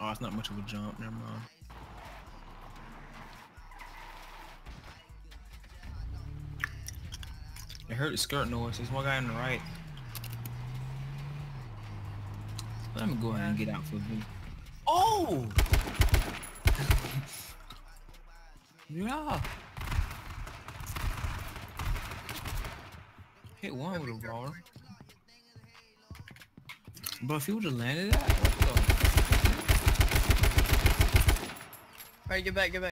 Oh, it's not much of a jump. Never mind. It heard the skirt noise. There's one guy on the right. Let me go ahead and get out for a bit. Oh! Yeah. Hit one with a brawler. But if he would have landed that, what the? Alright, get back, get back.